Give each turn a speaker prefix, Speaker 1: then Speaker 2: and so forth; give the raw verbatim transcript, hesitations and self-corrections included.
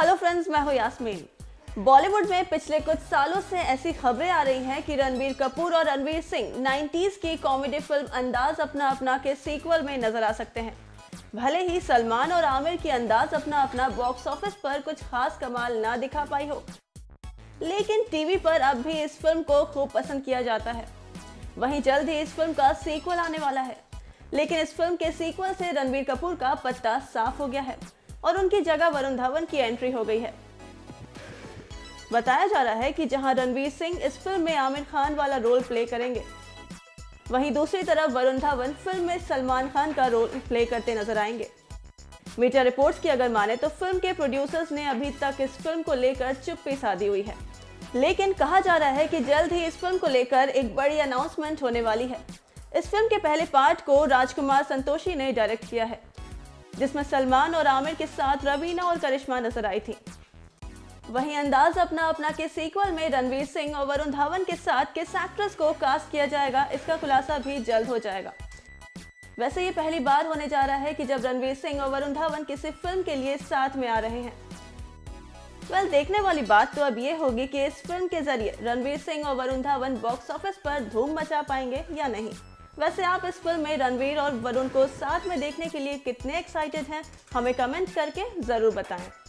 Speaker 1: Hello friends, मैं हूँ यास्मीन। बॉलीवुड में पिछले कुछ सालों से ऐसी खबरें आ रही हैं कि रणबीर कपूर और रणवीर सिंह नाइंटीज़ की कॉमेडी फिल्म अंदाज अपना अपना के सीक्वल में नजर आ सकते हैं। भले ही सलमान और आमिर की अंदाज अपना अपना बॉक्स ऑफिस पर कुछ खास कमाल ना दिखा पाई हो, लेकिन टीवी पर अब भी इस फिल्म को खूब पसंद किया जाता है। वहीं जल्द ही इस फिल्म का सीक्वल आने वाला है, लेकिन इस फिल्म के सीक्वल से रणबीर कपूर का पत्ता साफ हो गया है और उनकी जगह वरुण धवन की एंट्री हो गई है। बताया जा रहा है कि जहां रणवीर सिंह इस फिल्म में आमिर खान वाला रोल प्ले करेंगे, वहीं दूसरी तरफ वरुण धवन फिल्म में सलमान खान का रोल प्ले करते नजर आएंगे। मीडिया रिपोर्ट्स की अगर माने तो फिल्म के प्रोड्यूसर्स ने अभी तक इस फिल्म को लेकर चुप्पी साधी हुई है, लेकिन कहा जा रहा है कि जल्द ही इस फिल्म को लेकर एक बड़ी अनाउंसमेंट होने वाली है। इस फिल्म के पहले पार्ट को राजकुमार संतोषी ने डायरेक्ट किया है, जिसमें सलमान और आमिर के साथ रवीना और करिश्मा नजर आई थी। वहीं अंदाज अपना अपना के सीक्वल में रणवीर सिंह और वरुण धवन के साथ किस एक्ट्रेस को कास्ट किया जाएगा, इसका खुलासा भी जल्द हो जाएगा। वैसे ये पहली बार होने जा रहा है कि जब रणवीर सिंह और वरुण धवन किसी फिल्म के लिए साथ में आ रहे हैं। वेल, देखने वाली बात तो अब ये होगी कि इस फिल्म के जरिए रणवीर सिंह और वरुण धवन बॉक्स ऑफिस पर धूम मचा पाएंगे या नहीं। वैसे आप इस फिल्म में रणवीर और वरुण को साथ में देखने के लिए कितने एक्साइटेड हैं, हमें कमेंट करके जरूर बताएं।